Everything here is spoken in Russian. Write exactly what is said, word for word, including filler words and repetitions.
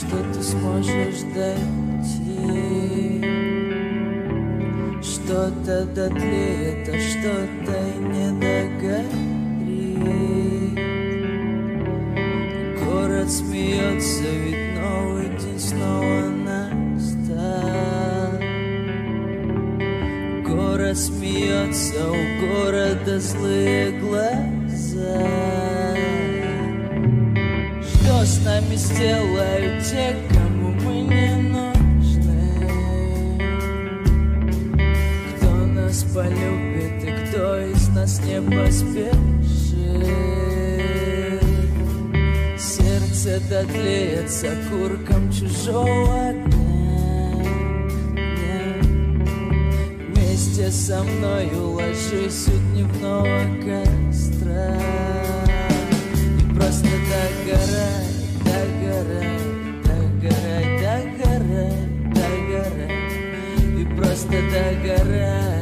что ты сможешь дойти. Что-то дотлеет, а что-то и не догорит. Город смеется, ведь новый день снова настал. Город смеется, у города злые глаза. Что с нами сделают те, кому мы не нужны? Кто нас полюбит и кто из нас не поспешит? Сердце дотлеется курком чужого огня. Вместе со мной уложись у дневного костра. Просто догорай, догорай, догорай, догорай, догорай. И просто догорай.